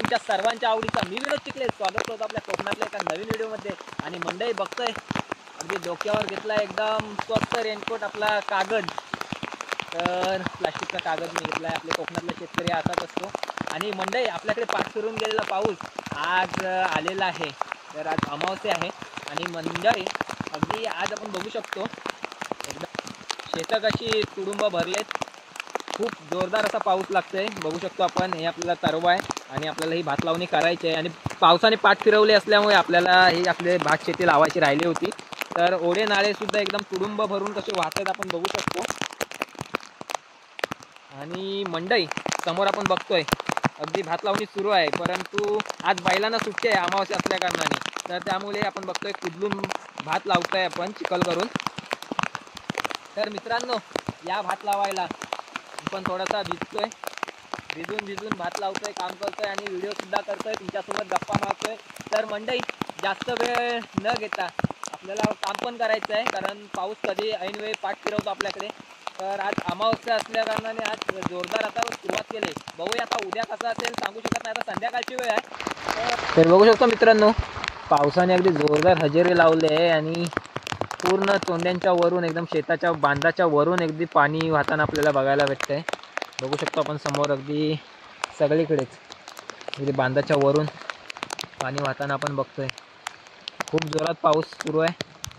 तुमच्या सर्वांच्या आवडीचा मी विनोद चिखले स्वागत करतो आपल्या कोकणातल्या एका नवीन व्हिडिओमध्ये। आणि मंडई बघतोय अगदी डोक्यावर घेतला एकदम स्वस्त रेनकोट आपला कागद, तर प्लास्टिकचा कागद मी घेतला आहे। आपल्या कोकणातला शेतकरी असाच असतो। आणि मंडई आपल्याकडे पाठ फिरून गेलेला पाऊस आज आलेला आहे, तर आज अमावस्या आहे। आणि मंडई अगदी आज आपण बघू शकतो एकदम शेतं कशी तुडुंब भरलेत, खूप जोरदार असा पाऊस लागतोय। बघू शकतो आपण, हे आपल्याला तरवा आहे आणि आपल्याला ही भात लावणी करायची आहे। आणि पावसाने पाठ फिरवले असल्यामुळे आपल्याला ही आपले भात शेती लावायची राहिली होती, तर ओढे नाळे सुद्धा एकदम तुडुंब भरून कसे वाहतात आपण बघू शकतो। आणि मंडई समोर आपण बघतोय अगदी भात लावणी सुरू आहे, परंतु आज बैलांना सुट्टी आहे अमावस्या असल्या कारणाने, तर त्यामुळे आपण बघतोय कुदलून भात लावतोय आपण चिखल करून। तर मित्रांनो, या भात लावायला आपण थोडासा भिजतोय, भिजून भात लावतोय, काम करतोय आणि व्हिडिओ सुद्धा करतोय, तुमच्यासोबत गप्पा मारतोय। तर मंडई जास्त वेळ न घेता आपल्याला काम पण करायचं आहे, कारण पाऊस कधी ऐनवेळी पाठ फिरवतो आपल्याकडे। तर आज अमावस्या असल्या कारणाने आज जोरदार आता सुरुवात केली। बघूया आता उद्या कसं असेल सांगू शकत नाही, आता संध्याकाळची वेळ आहे। तर बघू शकतो मित्रांनो, पावसाने अगदी जोरदार हजेरी लावले आहे आणि पूर्ण तोंड्यांच्या वरून एकदम शेताच्या बांधाच्या वरून अगदी पाणी वाहताना आपल्याला बघायला भेटतंय। बघू शकतो आपण समोर अगदी सगळीकडेच अगदी बांधाच्या वरून पाणी वाहताना आपण बघतोय। खूप जोरात पाऊस सुरू आहे।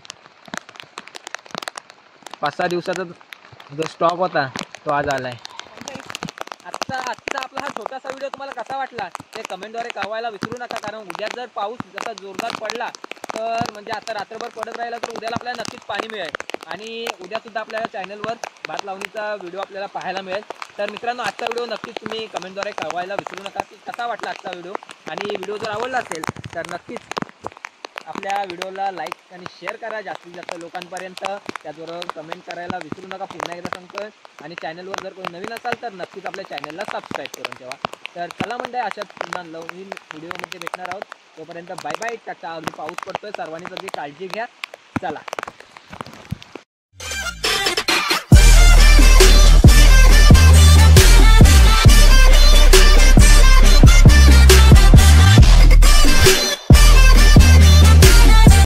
5-6 दिवसाचा जो स्टॉप होता तो आज आलाय। आजचा आपला हा छोटासा व्हिडिओ तुम्हाला कसा वाटला ते कमेंटद्वारे कळवायला विसरू नका, कारण उद्या जर पाऊस जसा जोरदार पडला तर म्हणजे आता रात्रभर पडत राहिला तर उद्याला आपल्याला नक्कीच पाणी मिळेल। आणि उद्या सुद्धा आपल्याला चॅनलवर भात लावणीचा व्हिडिओ आपल्याला पाहायला मिळेल। तर मित्रांनो, आजचा व्हिडिओ नक्कीच तुम्ही कमेंटद्वारे कळवायला विसरू नका की कसा वाटला आजचा व्हिडिओ। आणि व्हिडिओ जर आवडला असेल तर नक्कीच आपल्या व्हिडिओला लाईक आणि शेअर करा जास्तीत जास्त लोकांपर्यंत, त्याचबरोबर कमेंट करायला विसरू नका, पुन्हा एकदा सांगतोय। आणि चॅनलवर जर कोणी नवीन असाल तर नक्कीच आपल्या चॅनलला सबस्क्राईब करून ठेवा। तर चला मंडळी, अशाच पुन्हा नवीन व्हिडिओमध्ये भेटणार आहोत। तोपर्यंत बाय बाय, टाटा। अगदी पाऊस पडतोय, सर्वांनी अगदी काळजी घ्या, चला।